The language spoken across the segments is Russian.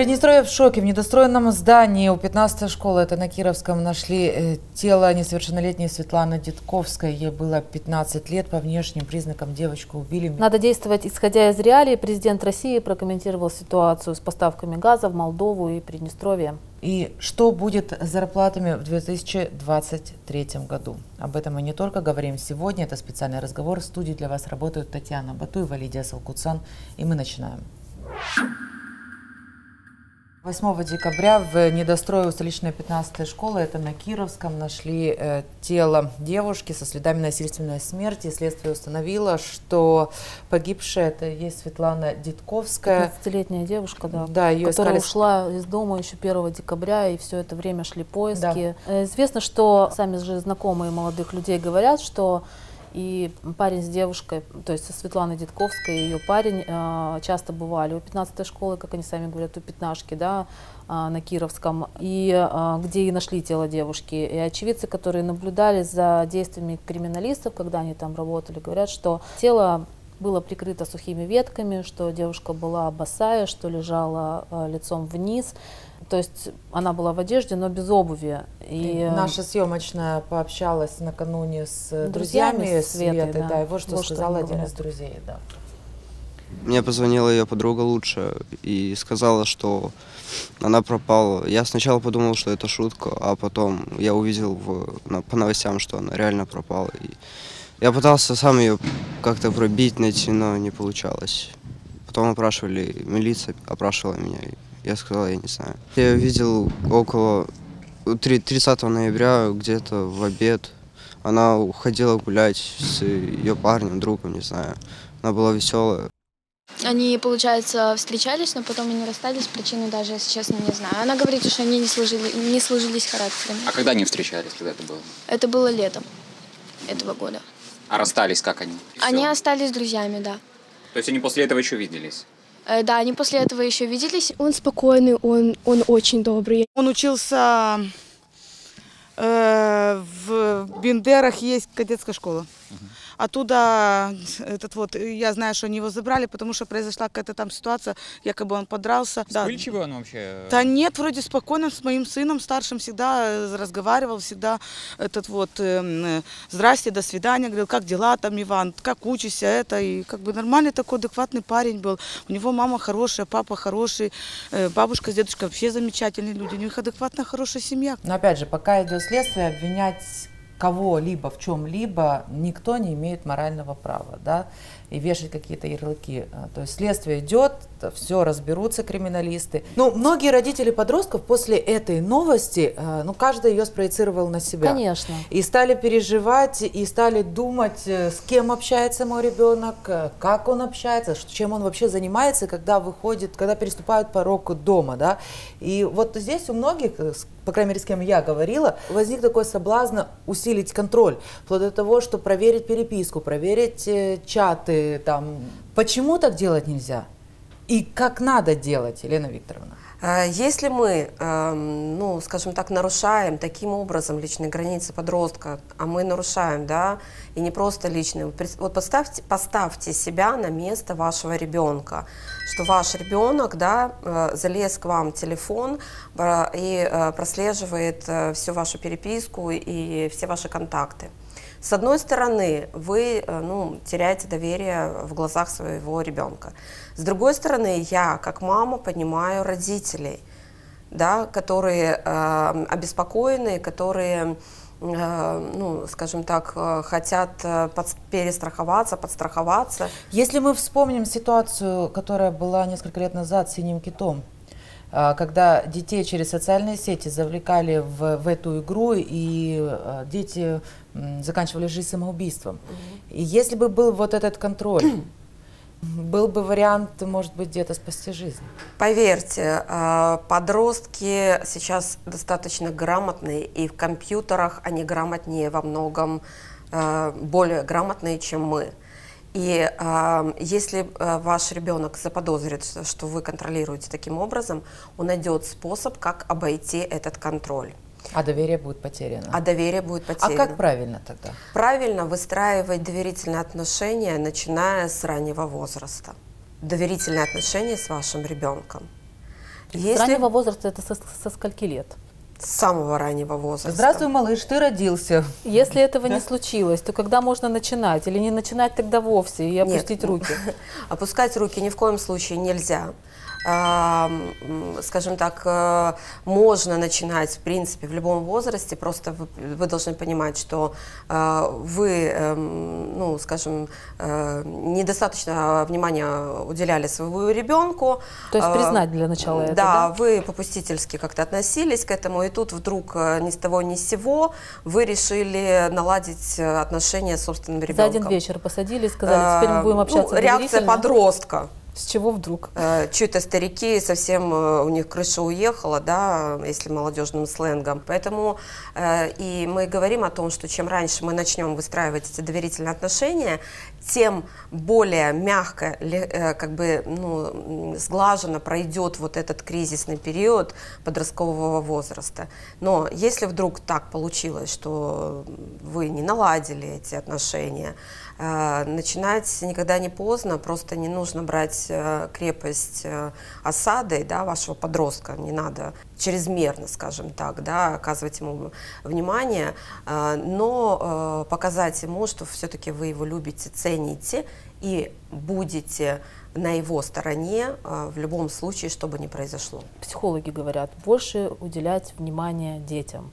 Приднестровье в шоке. В недостроенном здании у 15-й школы, это на Кировском, нашли тело несовершеннолетней Светланы Дедковской. Ей было 15 лет. По внешним признакам девочку убили. Надо действовать, исходя из реалий. Президент России прокомментировал ситуацию с поставками газа в Молдову и Приднестровье. И что будет с зарплатами в 2023 году? Об этом мы не только говорим сегодня. Это специальный разговор. В студии для вас работают Татьяна Батуева, Лидия Салкуцан. И мы начинаем. 8 декабря в недострое у столичной 15-й школы, это на Кировском, нашли тело девушки со следами насильственной смерти. Следствие установило, что погибшая это есть Светлана Дедковская. 15-летняя девушка, ее которая искали... ушла из дома еще 1 декабря, и все это время шли поиски. Да. Известно, что сами же знакомые молодых людей говорят, что и парень с девушкой, то есть со Светланой Дедковской, и ее парень часто бывали у 15-й школы, как они сами говорят, у пятнашки, да, на Кировском, и где и нашли тело девушки. И очевидцы, которые наблюдали за действиями криминалистов, когда они там работали, говорят, что тело было прикрыто сухими ветками, что девушка была босая, что лежала лицом вниз. То есть она была в одежде, но без обуви. И наша съемочная пообщалась накануне с друзьями Светы, да, и вот что сказал один из друзей. Да. Мне позвонила ее подруга лучше и сказала, что она пропала. Я сначала подумал, что это шутка, а потом я увидел по новостям, что она реально пропала. И я пытался сам ее как-то пробить, найти, но не получалось. Потом милиция опрашивала меня. Я сказал, я не знаю. Я видел около 30 ноября, где-то в обед. Она уходила гулять с ее парнем, другом, не знаю. Она была веселая. Они, получается, встречались, но потом они расстались. Причины даже, если честно, не знаю. Она говорит, что они не сложились характером. А когда они встречались? Когда это было? Это было летом этого года. А расстались как они? Они остались друзьями, да. То есть они после этого еще виделись? Да, они после этого еще виделись. Он спокойный, он очень добрый. Он учился в Бендерах, есть кадетская школа. Оттуда я знаю, что они его забрали, потому что произошла какая-то там ситуация, якобы он подрался. Вспыльчивый он вообще? Да нет, вроде спокойно, с моим сыном старшим всегда разговаривал, всегда здрасте, до свидания, говорил, как дела там, Иван, как учишься, и как бы нормальный такой адекватный парень был. У него мама хорошая, папа хороший, бабушка с дедушкой вообще замечательные люди, у них адекватная хорошая семья. Но опять же, пока идет следствие, обвинять кого-либо в чем-либо никто не имеет морального права, да, и вешать какие-то ярлыки. То есть следствие идет, все разберутся криминалисты. Ну, многие родители подростков после этой новости, каждый ее спроецировал на себя. Конечно. И стали переживать, и стали думать, с кем общается мой ребенок, как он общается, чем он вообще занимается, когда переступают порог дома, да. И вот здесь у многих, по крайней мере, с кем я говорила, возник такой соблазн усилить контроль, вплоть до того, что проверить переписку, проверить чаты, там. Почему так делать нельзя? И как надо делать, Елена Викторовна? Если мы, скажем так, нарушаем таким образом личные границы подростка, а мы нарушаем, да, и не просто личные, вот поставьте себя на место вашего ребенка, что ваш ребенок, да, залез к вам в телефон и прослеживает всю вашу переписку и все ваши контакты. С одной стороны, вы теряете доверие в глазах своего ребенка. С другой стороны, я, как мама, понимаю родителей, да, которые обеспокоены, которые, скажем так, хотят перестраховаться, подстраховаться. Если мы вспомним ситуацию, которая была несколько лет назад с «Синим китом», когда детей через социальные сети завлекали в эту игру, и дети заканчивали жизнь самоубийством. И если бы был вот этот контроль, был бы вариант, может быть, где-то спасти жизнь. Поверьте, подростки сейчас достаточно грамотные, и в компьютерах они грамотнее во многом, более грамотные, чем мы. И если ваш ребенок заподозрит, что вы контролируете таким образом, он найдет способ, как обойти этот контроль. А доверие будет потеряно. А как правильно тогда? Правильно выстраивать доверительные отношения, начиная с раннего возраста. Доверительные отношения с вашим ребенком. С раннего возраста это со скольки лет? С самого раннего возраста. Здравствуй, малыш, ты родился. Если этого не случилось, то когда можно начинать? Или не начинать тогда вовсе и опустить руки? Опускать руки ни в коем случае нельзя. Скажем так, можно начинать, в принципе, в любом возрасте, просто вы должны понимать, что вы, ну, скажем, недостаточно внимания уделяли своему ребенку. То есть признать для начала это, да? Да, вы попустительски как-то относились к этому, и тут вдруг ни с того ни с сего вы решили наладить отношения с собственным ребенком. За один вечер посадили и сказали, теперь мы будем общаться доверительно. Реакция подростка. С чего вдруг? Чуть-то старики, совсем у них крыша уехала, да, если молодежным сленгом. Поэтому и мы говорим о том, что чем раньше мы начнем выстраивать эти доверительные отношения, тем более мягко, как бы, ну, сглаженно пройдет вот этот кризисный период подросткового возраста. Но если вдруг так получилось, что вы не наладили эти отношения, начинать никогда не поздно, просто не нужно брать крепость осадой, да, вашего подростка, не надо чрезмерно, скажем так, да, оказывать ему внимание, но показать ему, что все-таки вы его любите, цените и будете на его стороне в любом случае, что бы ни произошло. Психологи говорят, больше уделять внимание детям.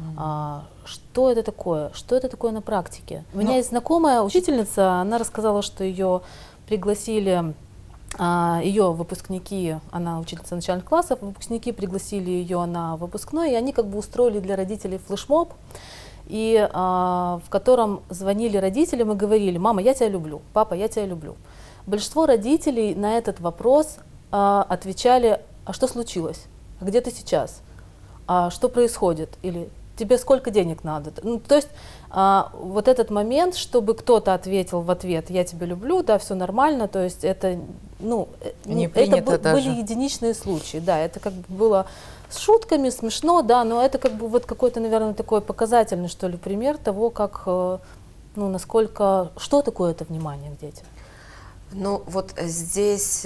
Что это такое? Что это такое на практике? У меня есть знакомая учительница, она рассказала, что ее пригласили, ее выпускники, она учительница начальных классов, выпускники пригласили ее на выпускной, и они как бы устроили для родителей флешмоб, и в котором звонили родителям и говорили: мама, я тебя люблю, папа, я тебя люблю. Большинство родителей на этот вопрос отвечали: а что случилось? А где ты сейчас? А что происходит? Или тебе сколько денег надо? Ну, то есть вот этот момент, чтобы кто-то ответил в ответ: я тебя люблю, да, все нормально, то есть это, ну, это были единичные случаи, да, это как бы было с шутками, смешно, да, но это как бы вот какой-то, наверное, такой показательный, что ли, пример того, как, ну, насколько, что такое это внимание к детям. Ну, вот здесь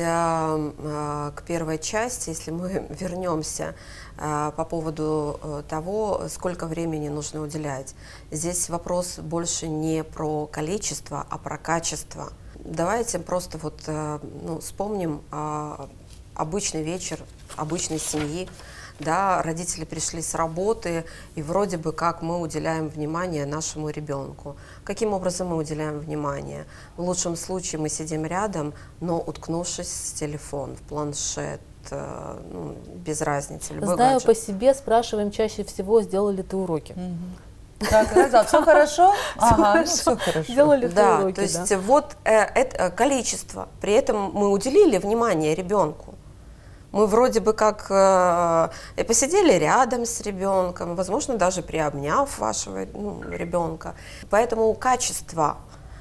к первой части, если мы вернемся по поводу того, сколько времени нужно уделять. Здесь вопрос больше не про количество, а про качество. Давайте просто вот, ну, вспомним обычный вечер обычной семьи. Да, родители пришли с работы, и вроде бы как мы уделяем внимание нашему ребенку. Каким образом мы уделяем внимание? В лучшем случае мы сидим рядом, но уткнувшись в телефон, в планшет, ну, без разницы. Знаю гаджет. По себе, спрашиваем чаще всего: сделали ли ты уроки? Так, Роза, все хорошо? Ага, все хорошо. Сделали ты уроки, то есть вот это количество. При этом мы уделили внимание ребенку. Мы вроде бы как посидели рядом с ребенком, возможно, даже приобняв вашего ребенка. Поэтому качество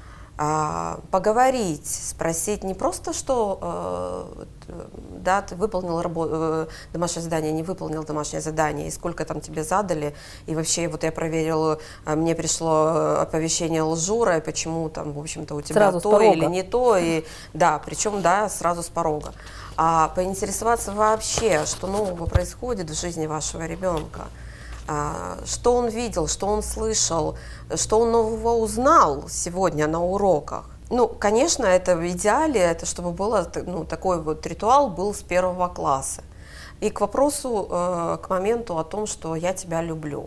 поговорить, спросить не просто, что да, ты выполнил домашнее задание, не выполнил домашнее задание, и сколько там тебе задали, и вообще вот я проверила, мне пришло оповещение Лжура, и почему там, в общем-то, у тебя сразу то или не то, и да, причем, да, сразу с порога. А поинтересоваться вообще, что нового происходит в жизни вашего ребенка, что он видел, что он слышал, что он нового узнал сегодня на уроках. Ну, конечно, это в идеале, это чтобы было, ну, такой вот ритуал был с 1 класса. И к вопросу, к моменту о том, что я тебя люблю.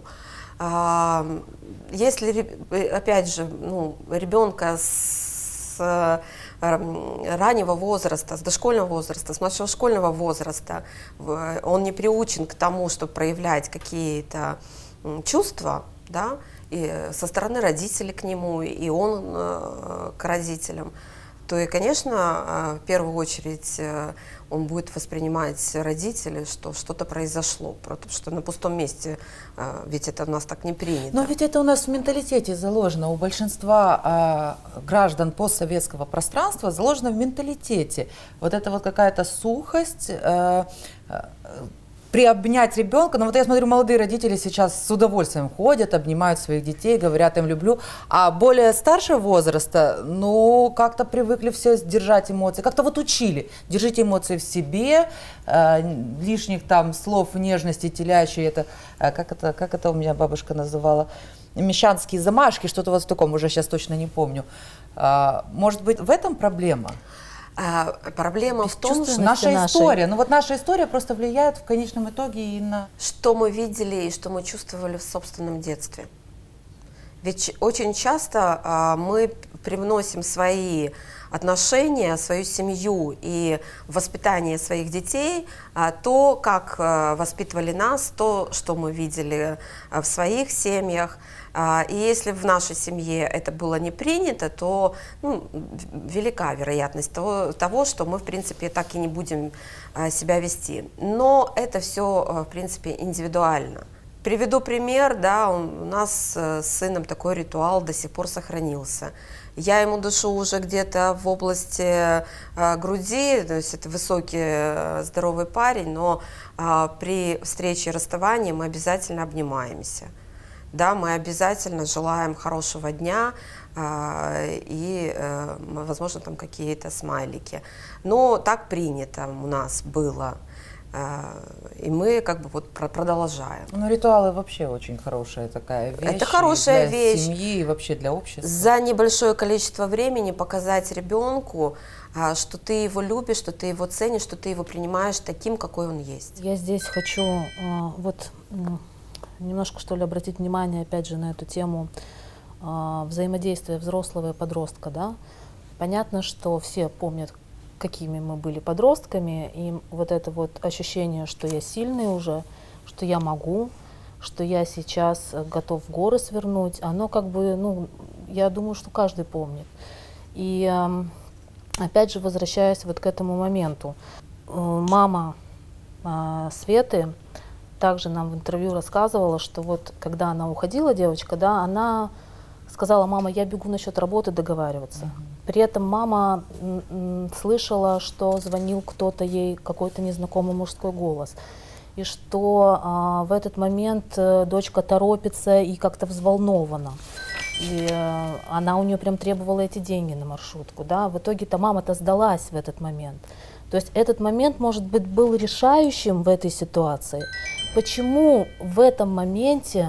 Если, опять же, ну, ребенка с раннего возраста, с дошкольного возраста, с младшего школьного возраста, он не приучен к тому, чтобы проявлять какие-то чувства, да, и со стороны родителей к нему, и он к родителям, то и, конечно, в первую очередь он будет воспринимать родителей, что что-то произошло, потому что на пустом месте, ведь это у нас так не принято. Но ведь это у нас в менталитете заложено, у большинства граждан постсоветского пространства заложено в менталитете. Вот это вот какая-то сухость, приобнять ребенка. Но вот я смотрю, молодые родители сейчас с удовольствием ходят, обнимают своих детей, говорят им люблю. А более старшего возраста, ну, как-то привыкли все держать эмоции. Как-то вот учили. Держите эмоции в себе, лишних там слов нежности, телящей, это, как это у меня бабушка называла? Мещанские замашки, что-то вот в таком, уже сейчас точно не помню. Может быть, в этом проблема? Проблема в том, что наша история, ну вот наша история просто влияет в конечном итоге и на... Что мы видели и что мы чувствовали в собственном детстве. Ведь очень часто мы привносим свои отношения, свою семью и воспитание своих детей, то, как воспитывали нас, то, что мы видели в своих семьях. И если в нашей семье это было не принято, то велика вероятность того, что мы, в принципе, так и не будем себя вести. Но это все, в принципе, индивидуально. Приведу пример, да, у нас с сыном такой ритуал до сих пор сохранился. Я ему дышу уже где-то в области груди, то есть это высокий, здоровый парень, но при встрече и расставании мы обязательно обнимаемся. Да, мы обязательно желаем хорошего дня и, возможно, там какие-то смайлики. Но так принято у нас было. И мы как бы вот продолжаем. Ну, ритуалы вообще очень хорошая такая вещь. Это хорошая для вещь. Семьи и вообще для общества. За небольшое количество времени показать ребенку, что ты его любишь, что ты его ценишь, что ты его принимаешь таким, какой он есть. Я здесь хочу немножко, что ли, обратить внимание, опять же, на эту тему взаимодействия взрослого и подростка. Да? Понятно, что все помнят, какими мы были подростками, и вот это вот ощущение, что я сильный уже, что я могу, что я сейчас готов горы свернуть, оно как бы, ну, я думаю, что каждый помнит. И опять же, возвращаясь вот к этому моменту, мама Светы также нам в интервью рассказывала, что вот когда она уходила, девочка, да, она сказала: мама, я бегу насчет работы договариваться. При этом мама слышала, что звонил кто-то ей, какой-то незнакомый мужской голос. И что в этот момент дочка торопится и как-то взволнована. И она у нее прям требовала эти деньги на маршрутку. Да? В итоге-то мама-то сдалась в этот момент. То есть этот момент, может быть, был решающим в этой ситуации. Почему в этом моменте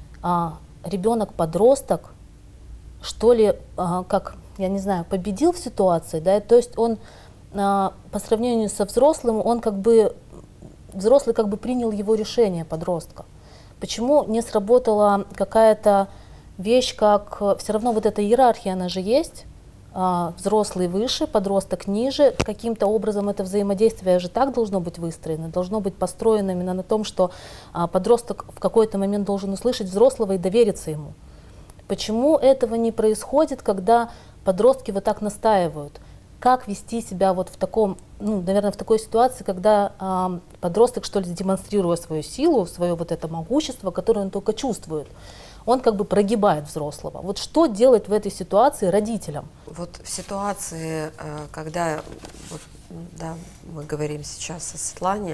ребенок-подросток, что ли, как, я не знаю, победил в ситуации, да, то есть он по сравнению со взрослым, он как бы, взрослый как бы принял его решение подростка. Почему не сработала какая-то вещь, как, все равно вот эта иерархия, она же есть, взрослый выше, подросток ниже, каким-то образом это взаимодействие же так должно быть выстроено, должно быть построено именно на том, что подросток в какой-то момент должен услышать взрослого и довериться ему. Почему этого не происходит, когда подростки вот так настаивают? Как вести себя вот в таком, ну, наверное, в такой ситуации, когда подросток, что ли, демонстрируя свою силу, свое вот это могущество, которое он только чувствует, он как бы прогибает взрослого. Вот что делать в этой ситуации родителям? Вот в ситуации, когда вот, да, мы говорим сейчас о Светлане,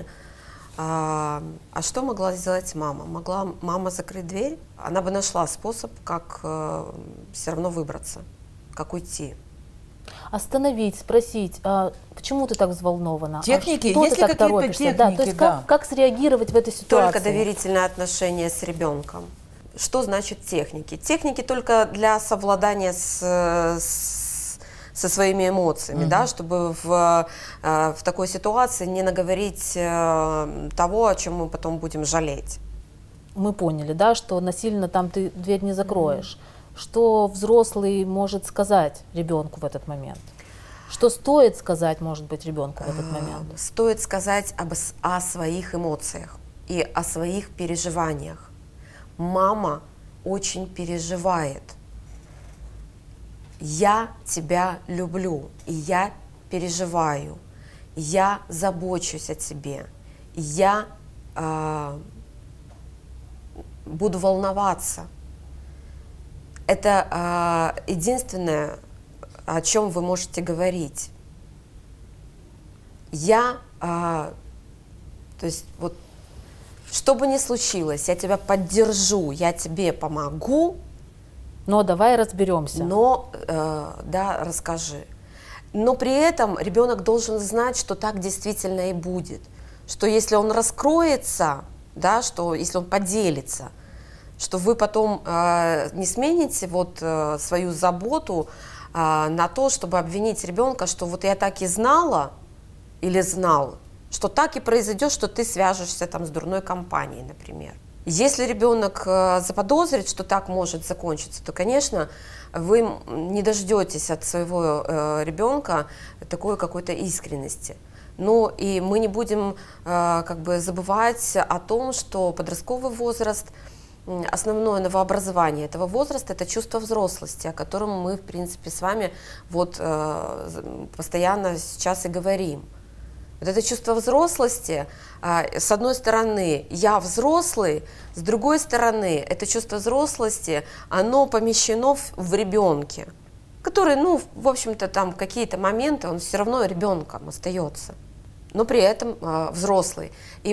а что могла сделать мама? Могла мама закрыть дверь? Она бы нашла способ, как все равно выбраться, как уйти. Остановить, спросить, почему ты так взволнована? Техники, что есть ты ли так какие-то торопишься? техники? Да, то есть да. как среагировать в этой ситуации? Только доверительные отношения с ребенком. Что значит техники? Техники только для совладания со своими эмоциями, да, чтобы в такой ситуации не наговорить того, о чем мы потом будем жалеть. Мы поняли, да, что насильно там ты дверь не закроешь. Что взрослый может сказать ребенку в этот момент? Что стоит сказать, может быть, ребенку в этот момент? Стоит сказать о своих эмоциях и о своих переживаниях. Мама очень переживает. Я тебя люблю, и я переживаю, я забочусь о тебе, я буду волноваться. Это единственное, о чем вы можете говорить. То есть вот что бы ни случилось, я тебя поддержу, я тебе помогу. Но давай разберемся. Но, да, расскажи. Но при этом ребенок должен знать, что так действительно и будет. Что если он раскроется, да, что если он поделится, что вы потом не смените вот свою заботу на то, чтобы обвинить ребенка, что вот я так и знала или знал, что так и произойдет, что ты свяжешься там с дурной компанией, например. Если ребенок заподозрит, что так может закончиться, то, конечно, вы не дождетесь от своего ребенка такой какой-то искренности. Но и мы не будем как бы забывать о том, что подростковый возраст, основное новообразование этого возраста – это чувство взрослости, о котором мы, в принципе, с вами вот постоянно сейчас и говорим. Вот это чувство взрослости, с одной стороны, я взрослый, с другой стороны, это чувство взрослости, оно помещено в ребенке, который, ну, в общем-то, там какие-то моменты, он все равно ребенком остается, но при этом взрослый. И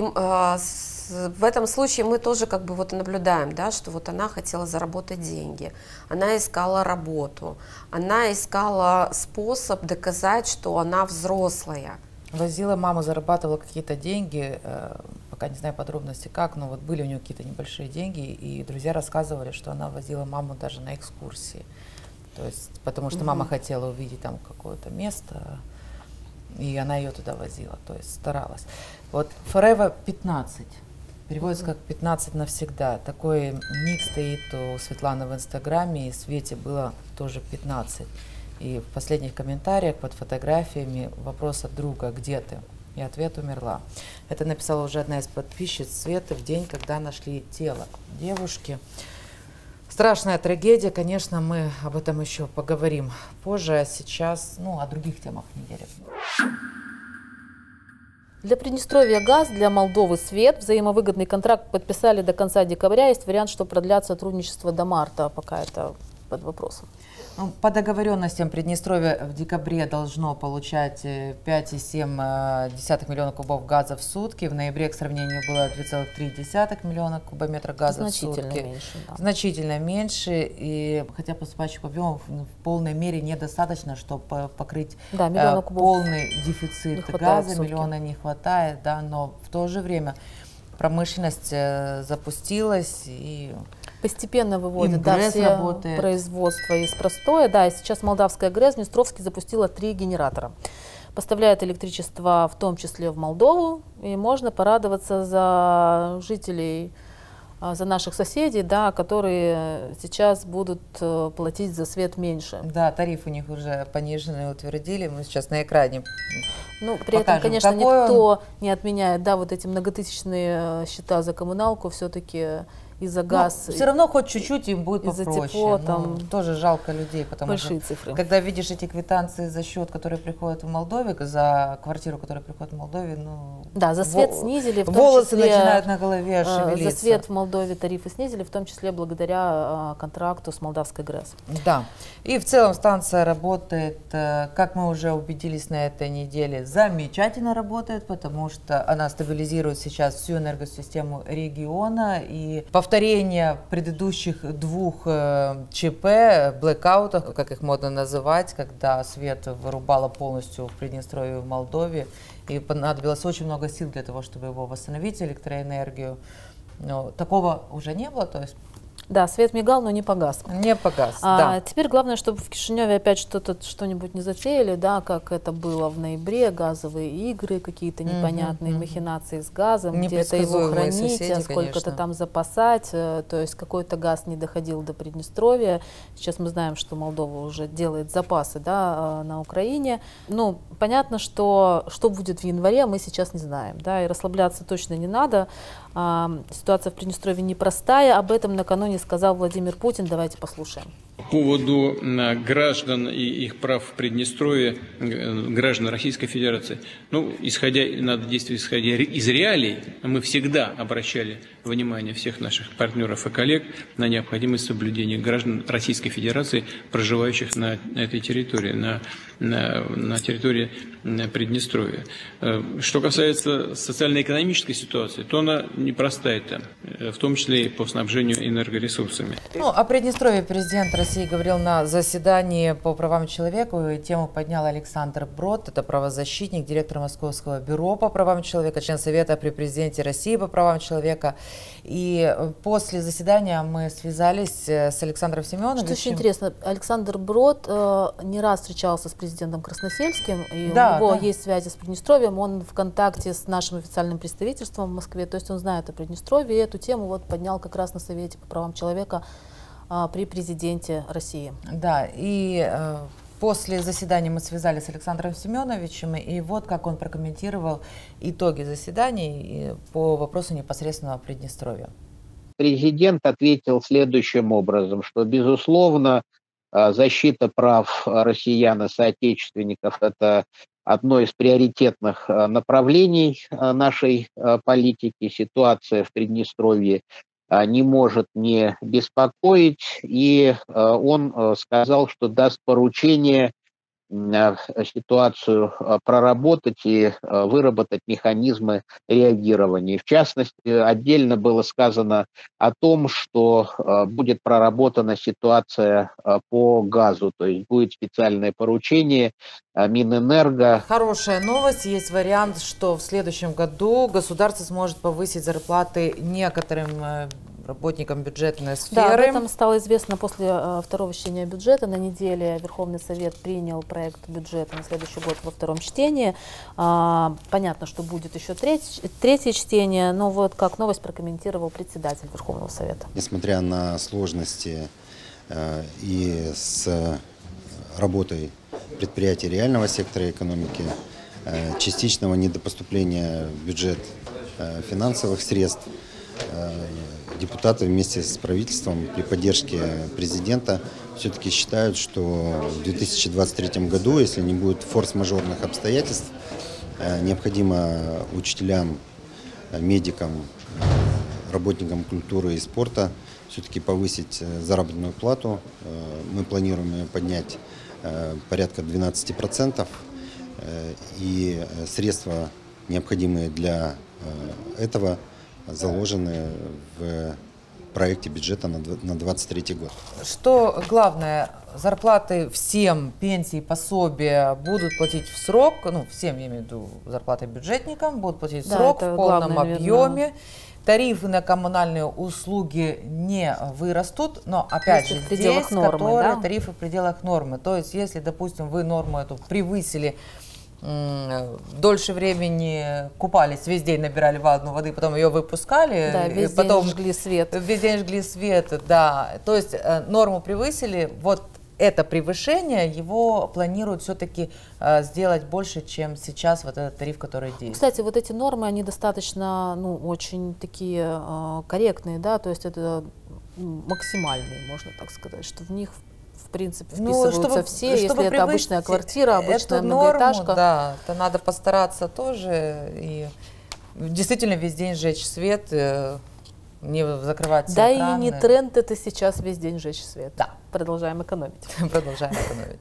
в этом случае мы тоже как бы вот наблюдаем, да, что вот она хотела заработать деньги, она искала работу, она искала способ доказать, что она взрослая. Возила маму, зарабатывала какие-то деньги, пока не знаю подробности как, но вот были у нее какие-то небольшие деньги, и друзья рассказывали, что она возила маму даже на экскурсии. То есть, потому что мама хотела увидеть там какое-то место, и она ее туда возила, то есть старалась. Вот Forever 15, переводится как 15 навсегда. Такой ник стоит у Светланы в Инстаграме, и Свете было тоже 15. И в последних комментариях под фотографиями вопрос от друга: где ты? И ответ: умерла. Это написала уже одна из подписчиц Светы в день, когда нашли тело девушки. Страшная трагедия, конечно, мы об этом еще поговорим позже, а сейчас, ну, о других темах недели. Для Приднестровья газ, для Молдовы свет. Взаимовыгодный контракт подписали до конца декабря. Есть вариант, что продлят сотрудничество до марта, пока это под вопросом. По договоренностям Приднестровье в декабре должно получать 5,7 миллиона кубов газа в сутки. В ноябре, к сравнению, было 2,3 миллиона кубометров газа в сутки. Значительно меньше. Да. Значительно меньше. И хотя поступающих объемов в полной мере недостаточно, чтобы покрыть полный дефицит газа. Миллиона не хватает, да, но в то же время промышленность запустилась и постепенно выводит, да, все работает. Производство из простоя. Да, и сейчас молдавская ГРЭС в Днестровске запустила 3 генератора. Поставляет электричество в том числе в Молдову. И можно порадоваться за жителей, за наших соседей, да, которые сейчас будут платить за свет меньше. Да, тариф у них уже пониженный утвердили. Мы сейчас на экране ну, при этом, конечно, никто не отменяет, да, вот эти многотысячные счета за коммуналку, все-таки и за газ. Все равно хоть чуть-чуть им будет попроще. Тепло, там тоже жалко людей, потому что цифры. Когда видишь эти квитанции за счет, которые приходят в Молдове, за квартиру, которая приходит в Молдове, ну... Да, за свет снизили. В том волосы числе, начинают на голове шевелиться. За свет в Молдове тарифы снизили, в том числе благодаря контракту с молдавской ГРЭС. Да. И в целом станция работает, как мы уже убедились на этой неделе, замечательно работает, потому что она стабилизирует сейчас всю энергосистему региона. И повторение предыдущих 2 ЧП, блэкаутов, как их модно называть, когда свет вырубало полностью в Приднестровье и в Молдове, и понадобилось очень много сил для того, чтобы его восстановить, электроэнергию. Но такого уже не было, то есть... Да, свет мигал, но не погас. Не погас, да. Теперь главное, чтобы в Кишиневе опять что-нибудь не затеяли, да, как это было в ноябре, газовые игры, какие-то непонятные махинации с газом, где-то его хранить, сколько-то там запасать, то есть какой-то газ не доходил до Приднестровья. Сейчас мы знаем, что Молдова уже делает запасы, да, на Украине. Ну, понятно, что будет в январе, мы сейчас не знаем, да, и расслабляться точно не надо. Ситуация в Приднестровье непростая, об этом накануне сказал Владимир Путин. Давайте послушаем. По поводу граждан и их прав в Приднестровье, граждан Российской Федерации, ну, надо действовать исходя из реалий. Мы всегда обращали внимание всех наших партнеров и коллег на необходимость соблюдения граждан Российской Федерации, проживающих на этой территории, на территории Приднестровья. Что касается социально-экономической ситуации, то она непростая там, в том числе и по снабжению энергоресурсами. Ну, о Приднестровье президент России говорил на заседании по правам человека. И тему поднял Александр Брод, это правозащитник, директор Московского бюро по правам человека, член Совета при президенте России по правам человека. И после заседания мы связались с Александром Семеновичем. Что очень интересно, Александр Брод не раз встречался с президентом Красносельским, и у него есть связи с Приднестровьем, он в контакте с нашим официальным представительством в Москве, то есть он знает о Приднестровье, и эту тему вот поднял как раз на Совете по правам человека при президенте России. Да, и после заседания мы связались с Александром Семеновичем, и вот как он прокомментировал итоги заседаний по вопросу непосредственного Приднестровья. Президент ответил следующим образом, что, безусловно, защита прав россиян и соотечественников – это одно из приоритетных направлений нашей политики. Ситуация в Приднестровье не может не беспокоить, и он сказал, что даст поручение ситуацию проработать и выработать механизмы реагирования. В частности, отдельно было сказано о том, что будет проработана ситуация по газу, то есть будет специальное поручение Минэнерго. Хорошая новость. Есть вариант, что в следующем году государство сможет повысить зарплаты некоторым работникам бюджетной сферы. Да, об этом стало известно после второго чтения бюджета. На неделе Верховный Совет принял проект бюджета на следующий год во втором чтении. Понятно, что будет еще третье чтение, но вот как новость прокомментировал председатель Верховного Совета. Несмотря на сложности и с работой предприятий реального сектора экономики, частичного недопоступления в бюджет финансовых средств, депутаты вместе с правительством при поддержке президента все-таки считают, что в 2023 году, если не будет форс-мажорных обстоятельств, необходимо учителям, медикам, работникам культуры и спорта все-таки повысить заработную плату. Мы планируем ее поднять порядка 12%, и средства, необходимые для этого, заложены в проекте бюджета на 2023 год. Что главное, зарплаты всем, пенсии, пособия будут платить в срок, ну, всем, я имею в виду, зарплаты бюджетникам будут платить в срок, в полном объеме. Тарифы на коммунальные услуги не вырастут, но опять же здесь нормы, тарифы в пределах нормы. То есть, если, допустим, вы норму эту превысили, дольше времени купались, весь день набирали ванну воды, потом ее выпускали. Да, весь потом день жгли свет. Весь день жгли свет, да. То есть норму превысили, вот это превышение, его планируют все-таки сделать больше, чем сейчас вот этот тариф, который действует. Кстати, вот эти нормы, они достаточно, ну, очень такие корректные, да, то есть это максимальные, можно так сказать, что в них в принципе вписываются все, если это обычная квартира, обычная многоэтажка. Норму, да, то надо постараться тоже и действительно весь день сжечь свет, не закрывать все экраны. Да, и не тренд это сейчас весь день сжечь свет. Да. Продолжаем экономить. Продолжаем экономить.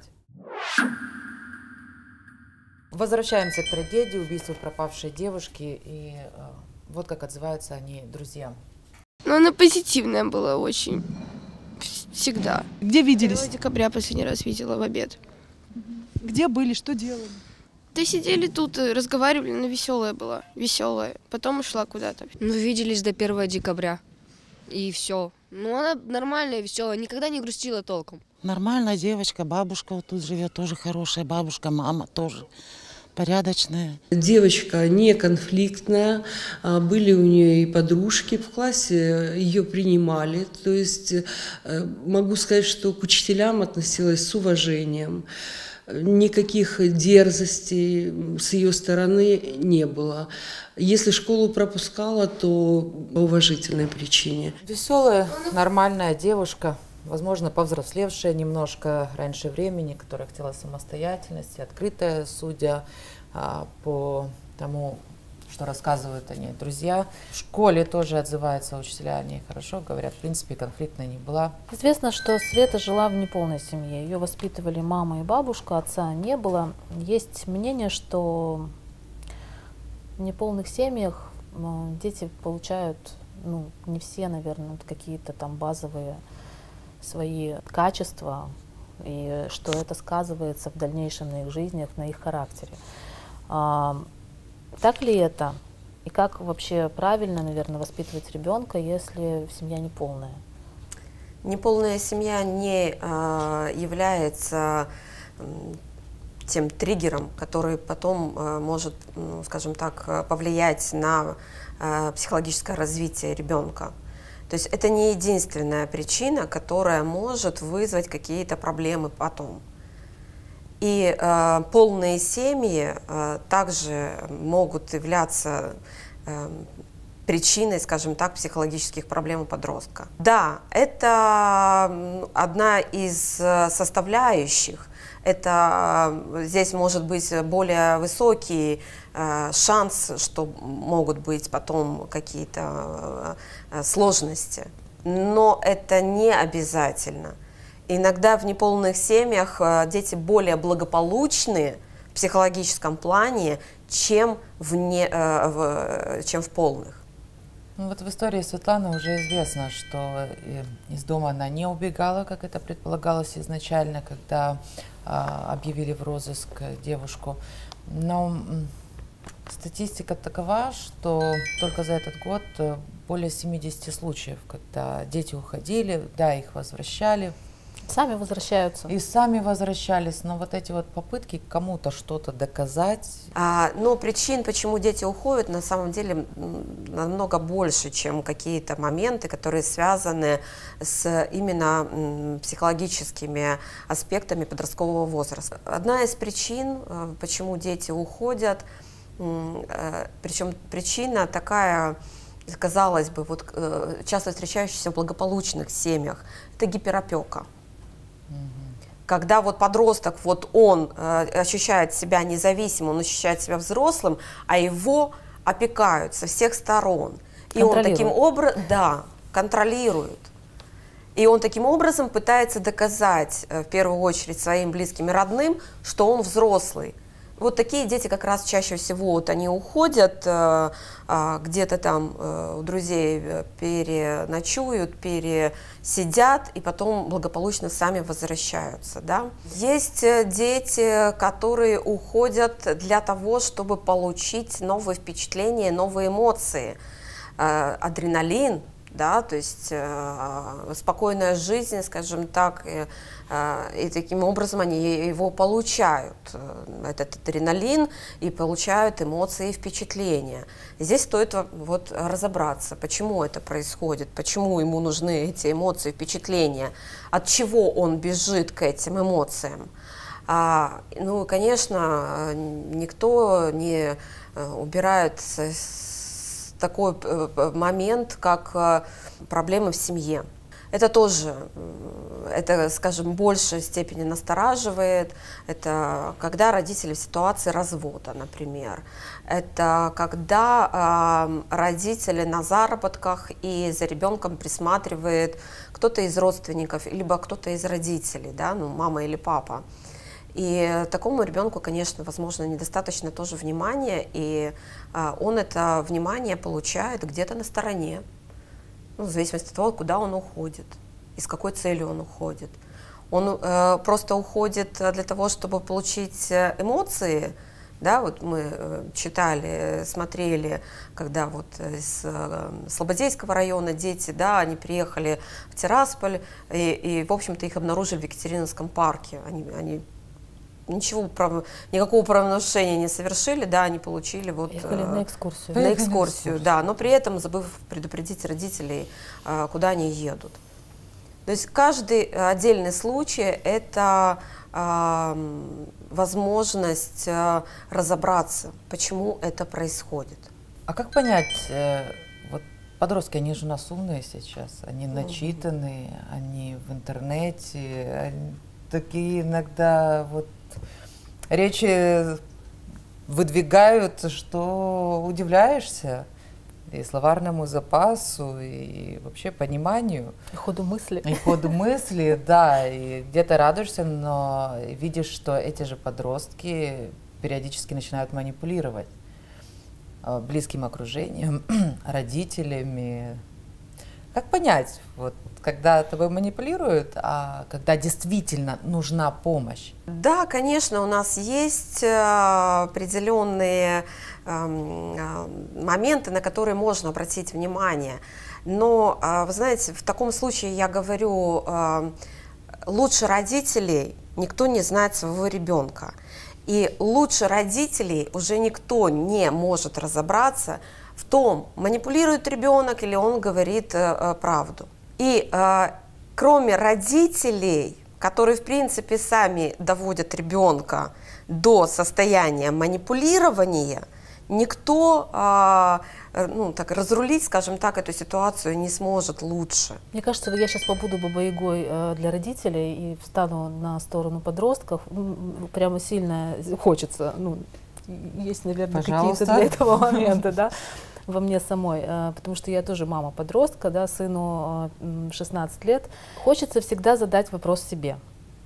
Возвращаемся к трагедии убийства пропавшей девушки, и вот как отзываются они друзьям. Ну, она позитивная была очень. Всегда. Где виделись? 1 декабря последний раз видела в обед. Где были, что делали? Да сидели тут, разговаривали, но веселая была, веселая. Потом ушла куда-то. Ну, виделись до 1 декабря. И все. Ну, она нормальная, веселая, никогда не грустила толком. Нормальная девочка, бабушка вот тут живет, тоже хорошая бабушка, мама тоже порядочная. Девочка не конфликтная, были у нее и подружки в классе, ее принимали. То есть могу сказать, что к учителям относилась с уважением. Никаких дерзостей с ее стороны не было. Если школу пропускала, то по уважительной причине. Веселая, нормальная девушка. возможно, повзрослевшая немножко раньше времени, которая хотела самостоятельности, открытая, судя по тому, что рассказывают о ней друзья. В школе тоже отзываются учителя о ней хорошо, говорят, в принципе, конфликтной не была. Известно, что Света жила в неполной семье. Ее воспитывали мама и бабушка, отца не было. Есть мнение, что в неполных семьях дети получают, ну, не все, наверное, какие-то там базовые свои качества, и что это сказывается в дальнейшем на их жизнях, на их характере. Так ли это? И как вообще правильно, наверное, воспитывать ребенка, если семья неполная? Неполная семья не является тем триггером, который потом может, скажем так, повлиять на психологическое развитие ребенка. То есть это не единственная причина, которая может вызвать какие-то проблемы потом. И полные семьи также могут являться причиной, скажем так, психологических проблем у подростка. Да, это одна из составляющих. Это здесь может быть более высокий шанс, что могут быть потом какие-то сложности. Но это не обязательно. Иногда в неполных семьях дети более благополучны в психологическом плане, чем в полных. Ну вот в истории Светланы уже известно, что из дома она не убегала, как это предполагалось изначально, когда объявили в розыск девушку. Но статистика такова, что только за этот год более 70 случаев, когда дети уходили, да, их возвращали. Сами возвращаются. И сами возвращались, но вот эти вот попытки кому-то что-то доказать. Но причин, почему дети уходят, на самом деле намного больше, чем какие-то моменты, которые связаны с именно психологическими аспектами подросткового возраста. Одна из причин, почему дети уходят, причем причина такая, казалось бы, вот, часто встречающаяся в благополучных семьях, это гиперопека. Когда вот подросток, вот он ощущает себя независимым, он ощущает себя взрослым, а его опекают со всех сторон. И он таким образом, да, контролирует. И он таким образом пытается доказать, в первую очередь, своим близким и родным, что он взрослый. Вот такие дети как раз чаще всего, вот они уходят, где-то там у друзей переночуют, пересидят, и потом благополучно сами возвращаются. Да? Есть дети, которые уходят для того, чтобы получить новые впечатления, новые эмоции. Адреналин, да, то есть спокойная жизнь, скажем так, и таким образом они его получают, этот адреналин, и получают эмоции и впечатления. Здесь стоит вот разобраться, почему это происходит, почему ему нужны эти эмоции, впечатления, от чего он бежит к этим эмоциям. Ну, конечно, никто не убирает такой момент, как проблемы в семье. Это тоже, это, скажем, в большей степени настораживает. Это когда родители в ситуации развода, например. Это когда родители на заработках и за ребенком присматривает кто-то из родственников, либо кто-то из родителей, да, ну, мама или папа. И такому ребенку, конечно, возможно, недостаточно тоже внимания, и он это внимание получает где-то на стороне, ну, в зависимости от того, куда он уходит и с какой целью он уходит. Он просто уходит для того, чтобы получить эмоции, да, вот мы читали, смотрели, когда вот из Слободейского района дети, да, они приехали в Тирасполь, и в общем-то, их обнаружили в Екатерининском парке. Они никакого правонарушения не совершили, да, они получили вот на экскурсию. На экскурсию, да, но при этом забыв предупредить родителей, куда они едут. То есть каждый отдельный случай – это возможность разобраться, почему это происходит. А как понять, вот Подростки, они же у нас умные сейчас, они начитанные, они в интернете, они такие иногда вот речи выдвигают, что удивляешься и словарному запасу, и вообще пониманию. И ходу мысли. И ходу мысли, да, и где-то радуешься, но видишь, что эти же подростки периодически начинают манипулировать близким окружением, родителями. Как понять, вот, когда тобой манипулируют, а когда действительно нужна помощь? Да, конечно, у нас есть определенные моменты, на которые можно обратить внимание. Но, вы знаете, в таком случае я говорю, лучше родителей никто не знает своего ребенка. И лучше родителей уже никто не может разобраться в том, манипулирует ребенок или он говорит правду. И кроме родителей, которые в принципе сами доводят ребенка до состояния манипулирования, никто так, разрулить, скажем так, эту ситуацию не сможет лучше. Мне кажется, я сейчас побуду бабой-ягой для родителей и встану на сторону подростков. Прямо сильно хочется, есть, наверное, какие-то для этого моменты, да, во мне самой, потому что я тоже мама подростка, да, сыну 16 лет. Хочется всегда задать вопрос себе.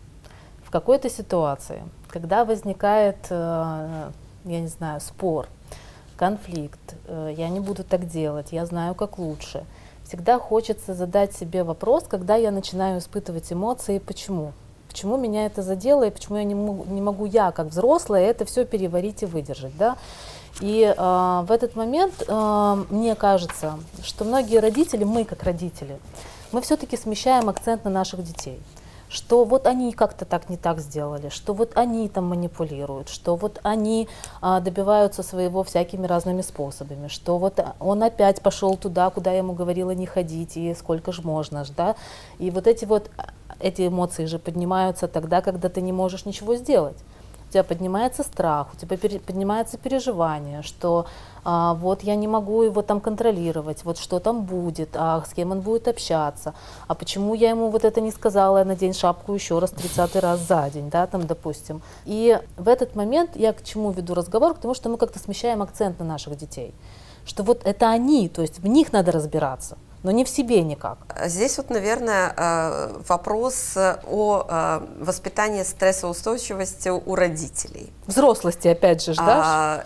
В какой-то ситуации, когда возникает, я не знаю, спор, конфликт, я не буду так делать, я знаю, как лучше. Всегда хочется задать себе вопрос, когда я начинаю испытывать эмоции, почему? Почему меня это задело, и почему я не могу я, как взрослая, это все переварить и выдержать, да? И в этот момент мне кажется, что многие родители, мы как родители, мы все-таки смещаем акцент на наших детей. Что вот они как-то так не так сделали, что вот они там манипулируют, что вот они добиваются своего всякими разными способами, что вот он опять пошел туда, куда я ему говорила не ходить, и сколько же можно, да? И вот эти эмоции же поднимаются тогда, когда ты не можешь ничего сделать. У тебя поднимается страх, у тебя поднимается переживание, что вот я не могу его там контролировать, вот что там будет, а с кем он будет общаться, а почему я ему вот это не сказала, надень шапку еще раз 30-й раз за день, да, там, допустим. И в этот момент я к чему веду разговор? К тому, что мы как-то смещаем акцент на наших детей, что вот это они, то есть в них надо разбираться, но не в себе никак. Здесь вот, наверное, вопрос о воспитании стрессоустойчивости у родителей. Взрослости, опять же, да?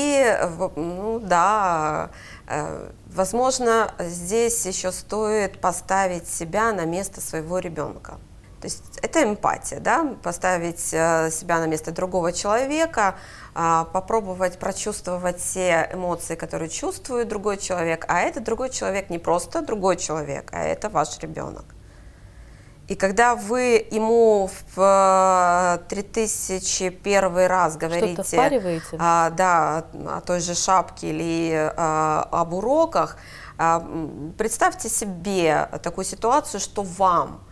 Возможно, здесь еще стоит поставить себя на место своего ребенка. То есть это эмпатия, да? Поставить себя на место другого человека, попробовать прочувствовать все эмоции, которые чувствует другой человек, а этот другой человек не просто другой человек, а это ваш ребенок. И когда вы ему в 3001 раз говорите о той же шапке или об уроках, представьте себе такую ситуацию, что вам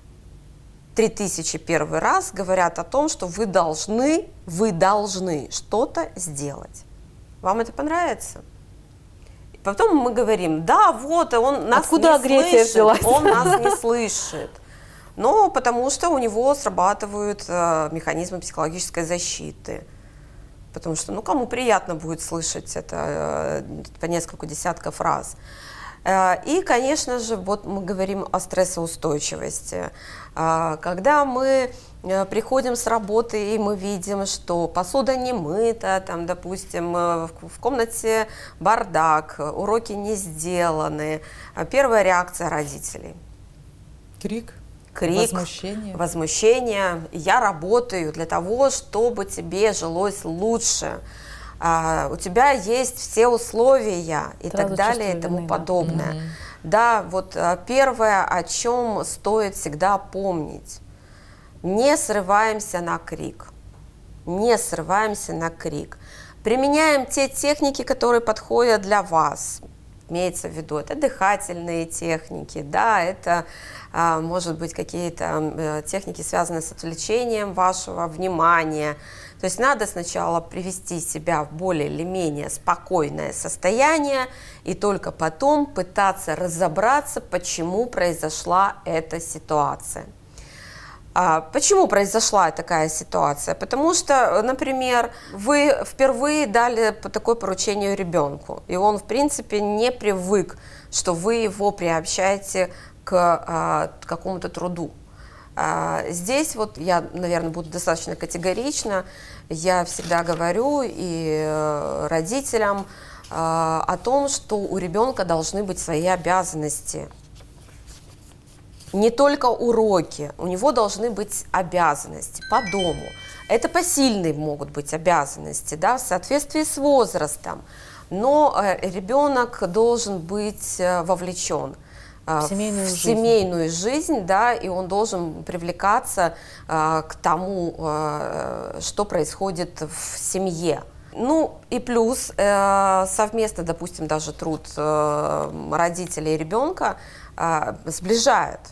3001 раз говорят о том, что вы должны что-то сделать. Вам это понравится? Потом мы говорим, да, вот, он нас не слышит, он нас не слышит. Но потому что у него срабатывают механизмы психологической защиты. Потому что, кому приятно будет слышать это по несколько десятков раз. И, конечно же, вот мы говорим о стрессоустойчивости. Когда мы приходим с работы и мы видим, что посуда не мыта, там, допустим, в комнате бардак, уроки не сделаны, первая реакция родителей. Крик. Возмущение. Я работаю для того, чтобы тебе жилось лучше. У тебя есть все условия и так далее и тому подобное. Да, вот первое, о чем стоит всегда помнить. Не срываемся на крик. Не срываемся на крик. Применяем те техники, которые подходят для вас. Имеется в виду, это дыхательные техники, да, это может быть какие-то техники, связанные с отвлечением вашего внимания. То есть надо сначала привести себя в более или менее спокойное состояние и только потом пытаться разобраться, почему произошла эта ситуация. Почему произошла такая ситуация? Потому что, например, вы впервые дали такое поручение ребенку, и он, в принципе, не привык, что вы его приобщаете к какому-то труду. Здесь вот я, наверное, буду достаточно категорична. Я всегда говорю и родителям о том, что у ребенка должны быть свои обязанности. Не только уроки, у него должны быть обязанности по дому. Это посильные могут быть обязанности, да, в соответствии с возрастом. Но ребенок должен быть вовлечен в семейную жизнь, да, и он должен привлекаться к тому, что происходит в семье. Ну и плюс совместно, допустим, даже труд родителей и ребенка сближает.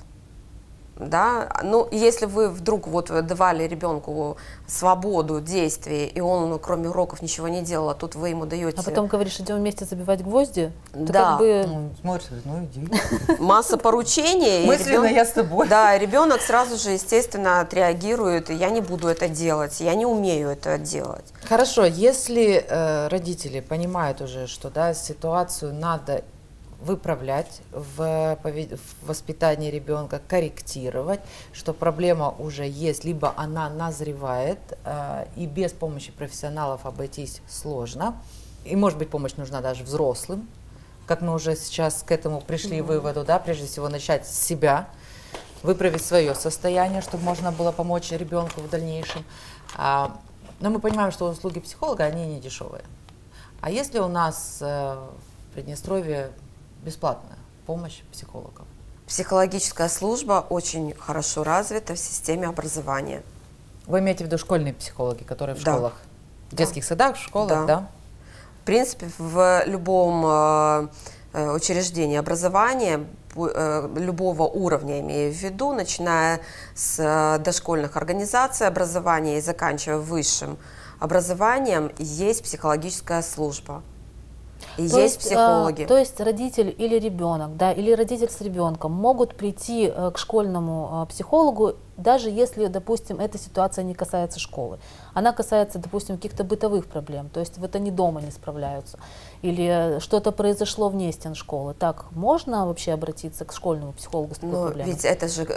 Да? Ну, если вы вдруг вот давали ребенку свободу действий, и он, кроме уроков, ничего не делал, а тут вы ему даете... А потом говоришь, идем вместе забивать гвозди? Да. Как бы... Смотришь, ну иди. Масса поручений. Мысленно я с тобой. Да, ребенок сразу же, естественно, отреагирует, я не буду это делать, я не умею это делать. Хорошо, если родители понимают уже, что да, ситуацию надо выправлять в воспитании ребенка, корректировать, что проблема уже есть, либо она назревает, и без помощи профессионалов обойтись сложно, и, может быть, помощь нужна даже взрослым, как мы уже сейчас к этому пришли выводу, да, прежде всего начать с себя, выправить свое состояние, чтобы можно было помочь ребенку в дальнейшем. Но мы понимаем, что услуги психолога, они не дешевые. А если у нас в Приднестровье бесплатная помощь психологов? Психологическая служба очень хорошо развита в системе образования. Вы имеете в виду школьные психологи, которые в школах, в детских садах, в школах, да? В принципе, в любом учреждении образования, любого уровня, имею в виду, начиная с дошкольных организаций образования и заканчивая высшим образованием, есть психологическая служба. И есть психологи. То есть родитель или ребенок, да, или родитель с ребенком могут прийти к школьному психологу, даже если, допустим, эта ситуация не касается школы. Она касается, допустим, каких-то бытовых проблем, то есть вот они дома не справляются, или что-то произошло вне стен школы. Так можно вообще обратиться к школьному психологу с такой проблемой? Ведь это же,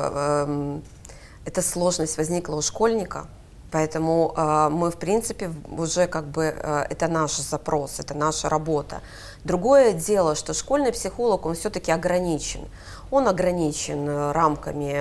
эта сложность возникла у школьника. Поэтому мы, в принципе, уже как бы, это наш запрос, это наша работа. Другое дело, что школьный психолог, он все-таки ограничен. Он ограничен рамками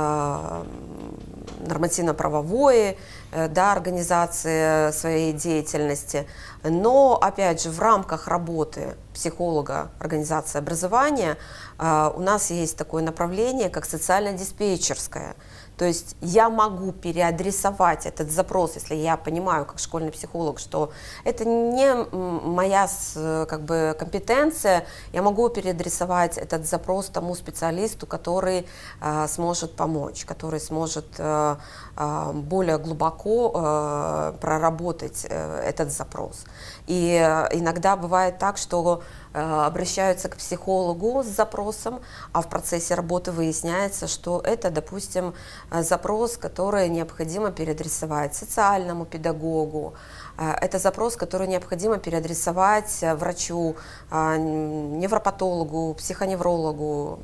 нормативно-правовой, да, организации своей деятельности. Но, опять же, в рамках работы психолога организации образования у нас есть такое направление, как социально-диспетчерское. То есть я могу переадресовать этот запрос, если я понимаю, как школьный психолог, что это не моя как бы компетенция, я могу переадресовать этот запрос тому специалисту, который сможет помочь, который сможет более глубоко проработать этот запрос. И иногда бывает так, что обращаются к психологу с запросом, а в процессе работы выясняется, что это, допустим, запрос, который необходимо переадресовать социальному педагогу, это запрос, который необходимо переадресовать врачу, невропатологу, психоневрологу.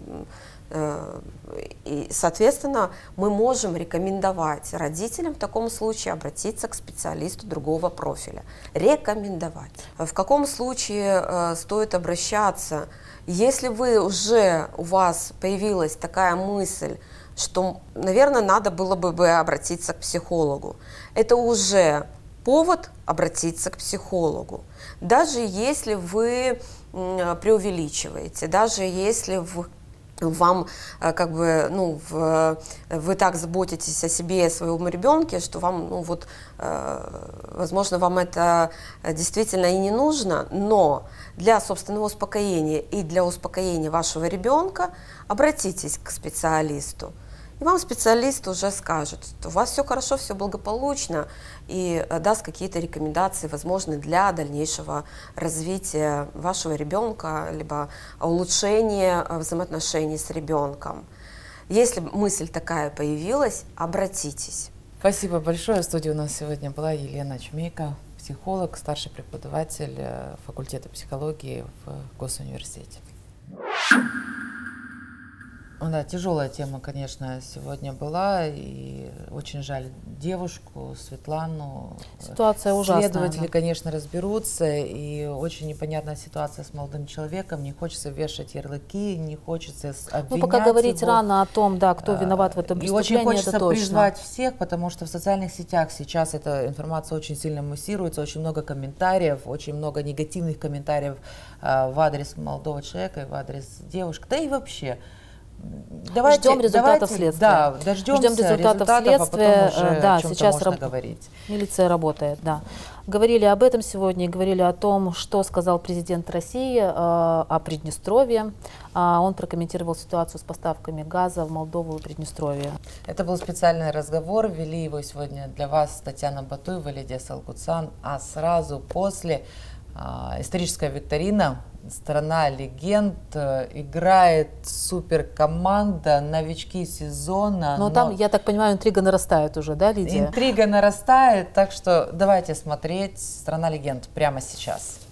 И, соответственно, мы можем рекомендовать родителям в таком случае обратиться к специалисту другого профиля. Рекомендовать. В каком случае стоит обращаться? Если у вас появилась такая мысль, что, наверное, надо было бы обратиться к психологу, это уже повод обратиться к психологу. Даже если вы преувеличиваете, даже если вам как бы, ну, вы так заботитесь о себе и о своем ребенке, что вам, ну, вот, возможно, вам это действительно и не нужно, но для собственного успокоения и для успокоения вашего ребенка обратитесь к специалисту. И вам специалист уже скажет, что у вас все хорошо, все благополучно, и даст какие-то рекомендации, возможные для дальнейшего развития вашего ребенка, либо улучшения взаимоотношений с ребенком. Если мысль такая появилась, обратитесь. Спасибо большое. В студии у нас сегодня была Елена Чумейко, психолог, старший преподаватель факультета психологии в Госуниверситете. Да, тяжелая тема, конечно, сегодня была, и очень жаль девушку, Светлану. Ситуация ужасная. Следователи, да. конечно, разберутся, и очень непонятная ситуация с молодым человеком. Не хочется вешать ярлыки, не хочется обвинять Ну, пока говорить его. рано о том, да, кто виноват в этом преступлении, И очень хочется это точно. призвать всех, потому что в социальных сетях сейчас эта информация очень сильно муссируется, очень много комментариев, очень много негативных комментариев в адрес молодого человека и в адрес девушки, да и вообще. Ждем результатов следствия. Да, дождемся результатов следствия. А потом уже да, о чем-то сейчас можно говорить. Милиция работает, да. Говорили об этом сегодня, говорили о том, что сказал президент России о Приднестровье. Он прокомментировал ситуацию с поставками газа в Молдову и Приднестровье. Это был специальный разговор. Вели его сегодня для вас Татьяна Батуева, Лидия Салгуцан. А сразу после историческая викторина «Страна легенд», играет суперкоманда, новички сезона. Но там, я так понимаю, интрига нарастает уже, да, Лидия? Интрига нарастает, так что давайте смотреть «Страна легенд» прямо сейчас.